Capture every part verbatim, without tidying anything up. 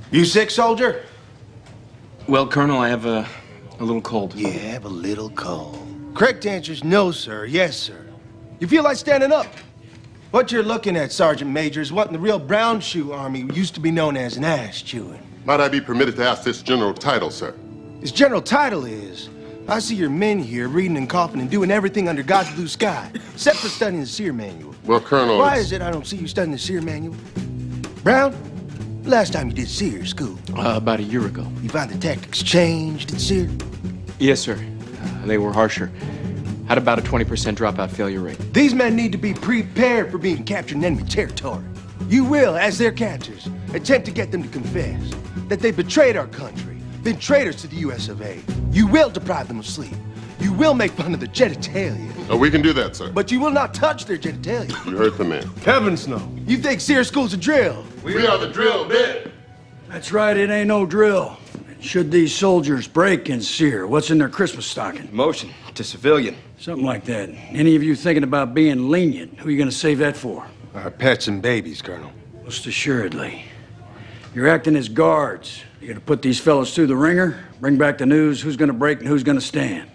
You sick, soldier? Well, Colonel, I have a, a little cold. You have a little cold. Correct answer is no, sir. Yes, sir. You feel like standing up? What you're looking at, Sergeant Major, is what in the real brown shoe army used to be known as an ass chewing. Might I be permitted to ask this general title, sir? His general title is, I see your men here reading and coughing and doing everything under God's blue sky, except for studying the SERE manual. Well, Colonel... Why is it I don't see you studying the SERE manual? Brown, last time you did SERE school? Uh, about a year ago. You find the tactics changed at SERE? Yes, sir. Uh, they were harsher. Had about a twenty percent dropout failure rate. These men need to be prepared for being captured in enemy territory. You will, as their captors, attempt to get them to confess that they betrayed our country, been traitors to the U S of A. You will deprive them of sleep. You will make fun of their genitalia. Oh, we can do that, sir. But you will not touch their genitalia. You heard the man. Heavens no. You think SERE school's a drill? We, we are the drill bit. That's right, it ain't no drill. Should these soldiers break in SERE, what's in their Christmas stocking? Motion to civilian. Something like that. Any of you thinking about being lenient, who are you gonna save that for? Our pets and babies, Colonel. Most assuredly. You're acting as guards. You're gonna put these fellows through the ringer, bring back the news, who's gonna break and who's gonna stand.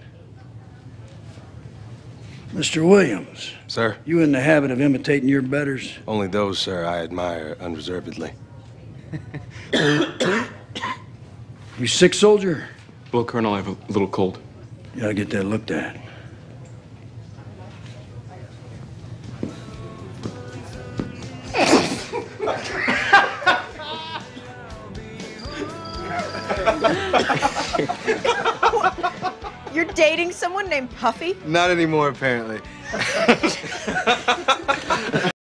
Mister Williams. Sir? You in the habit of imitating your betters? Only those, sir, I admire unreservedly. You sick, soldier? Well, Colonel, I have a little cold. You gotta get that looked at. You're dating someone named Puffy? Not anymore, apparently.